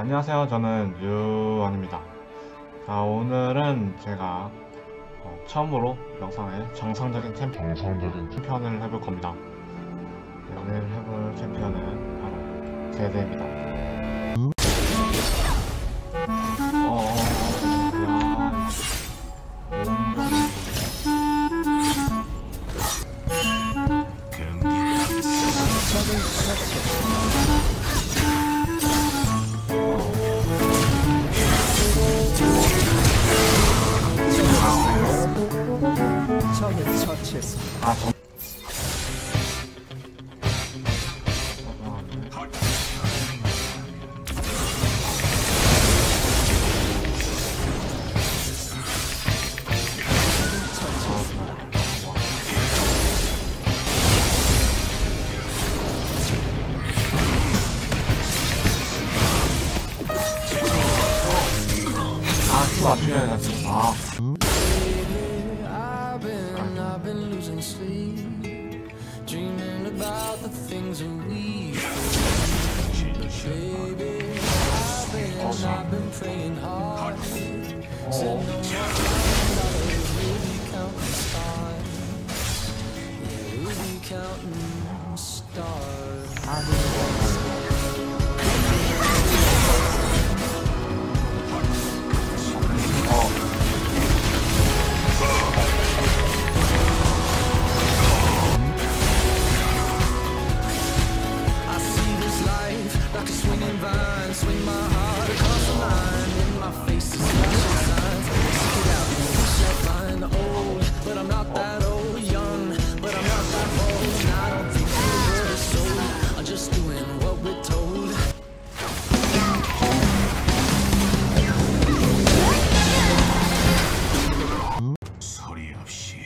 안녕하세요. 저는 유원입니다. 자, 오늘은 제가 처음으로 영상에 정상적인 챔피언을 해볼 겁니다. 네, 오늘 해볼 챔피언은 바로 제드입니다. I've been losing sleep, dreaming about the things that we baby, I've been praying hard. Said no more we'll be counting stars. Yeah, we'll be counting stars. Swing my heart across the line. In my face is flashing signs. Stick it out, push that line. Old, but I'm not that old. Young, but I'm not that old. And I don't think the word is sold. I'm just doing what we're told. 소리 없이.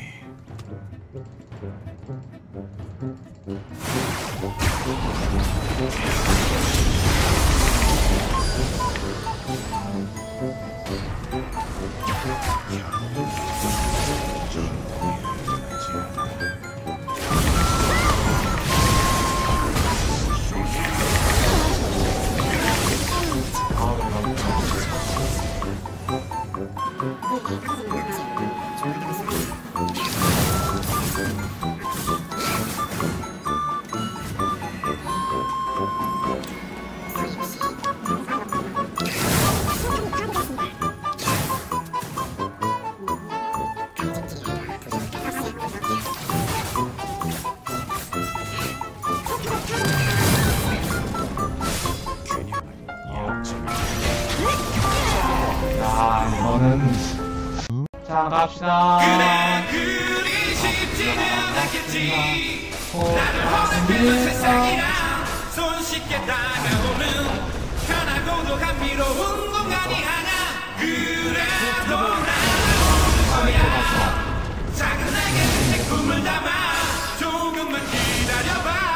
자, 갑시다. 그리 쉽지는 않겠지. 나를 허락해준 세상이란 손쉽게 다가오는 편하고도 감미로운 공간이 하나. 그래도 나는 거야. 작은 날개 내 꿈을 담아 조금만 기다려봐.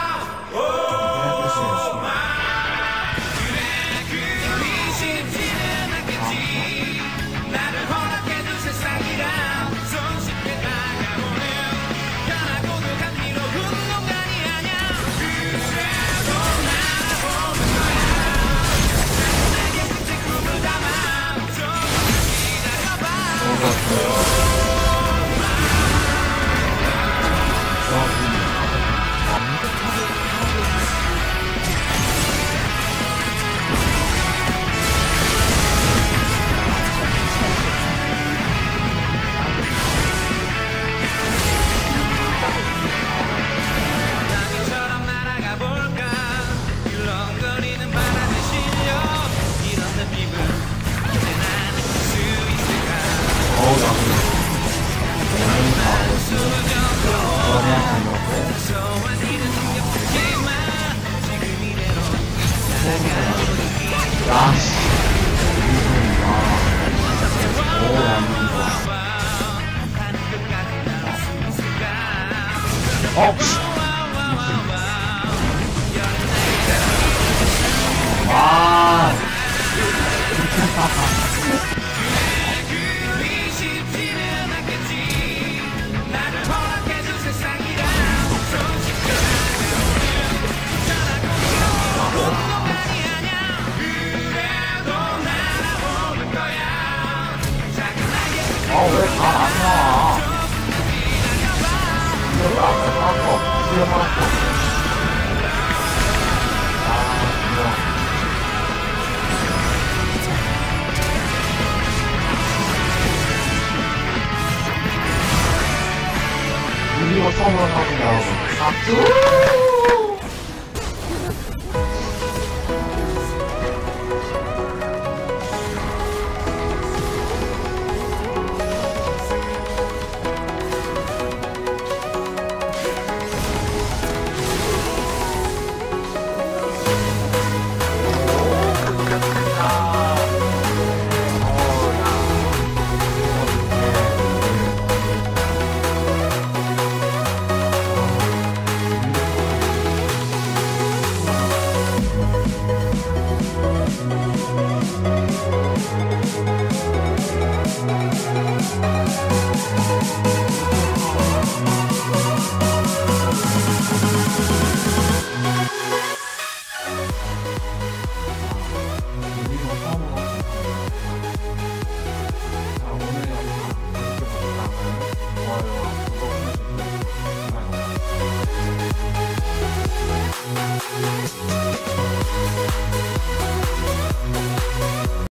드디어 살았어. 뭐야. 이거 처음으로 사는데 박수!